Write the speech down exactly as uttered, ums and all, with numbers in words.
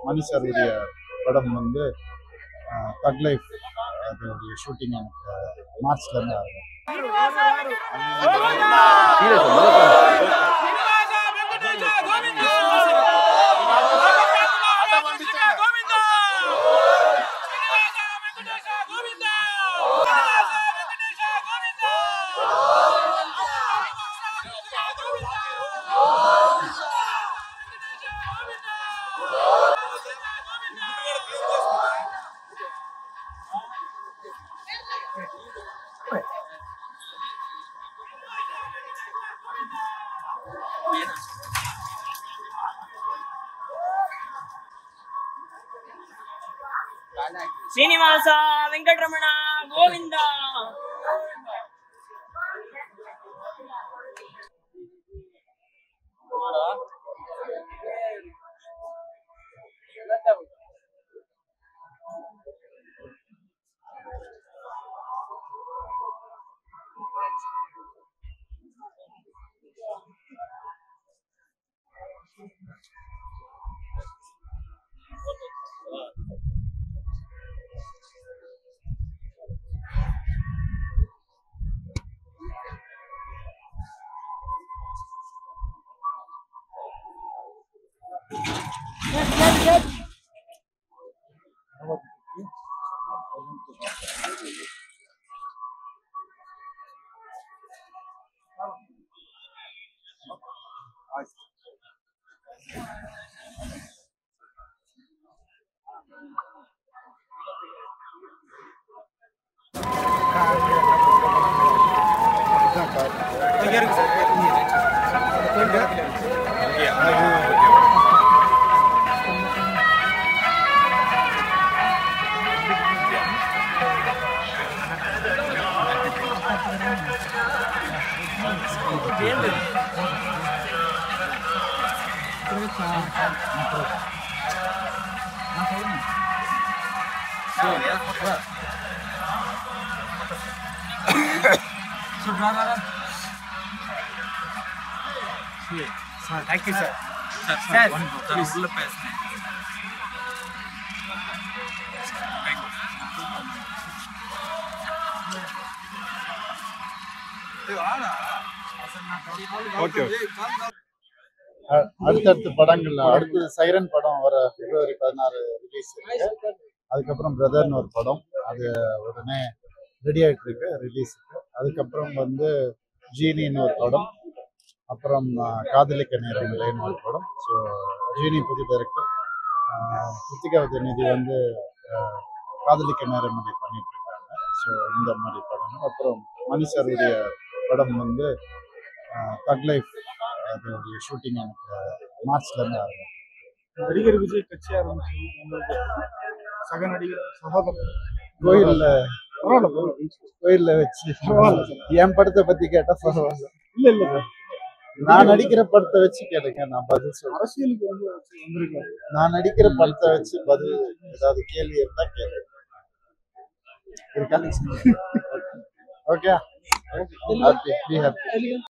மணி சாருடைய படம் வந்து தக் லைஃப் அதோடைய ஷூட்டிங் எனக்கு மார்ச்ல இருந்து ஆகும். Srinivasa Venkataramana Govinda. Thank you, sir. Sir, sir, one please. Okay. அடுத்தடுத்த படங்கள்ல அடுத்து சைரன் படம் வர பிப்ரவரி பதினாறு ரிலீஸ் இருக்கு. அதுக்கப்புறம் பிரதர்னு ஒரு படம் அது உடனே ரெடி ஆகிட்டு இருக்கு ரிலீஸுக்கு. அதுக்கப்புறம் வந்து ஜீனின்னு ஒரு படம், அப்புறம் காதலிக்க நேரமில்லைன்னு ஒரு படம். ஸோ ஜீனி புது டைரக்டர், கிருத்திகா உதயநிதி வந்து காதலிக்க நேரமில்லை பண்ணிட்டு இருக்காங்க. ஸோ இந்த மாதிரி படம். அப்புறம் மணி சாருடைய படம் வந்து தக் லைஃப் அதோடைய ஷூட்டிங் எனக்கு மார்ச்ல இருந்து ஆகும். நடிகர் விஜய் கட்சி ஆரம்பிச்சு சக நடிகர் சகோதரர் கோயில்ல கோயில்ல வச்சு என் படத்தை பத்தி கேட்டா பரவாயில்ல. இல்ல இல்ல நான் நடிக்கிற படத்தை வச்சு கேளுங்க, நான் பதில் சொல்றேன். அரசியலுக்கு வந்து வந்திருக்கேன். நான் நடிக்கிற படத்தை வச்சு பதில் ஏதாவது கேள்வி இருந்தா கேளுங்க. இருக்கா? Okay, happy, be happy.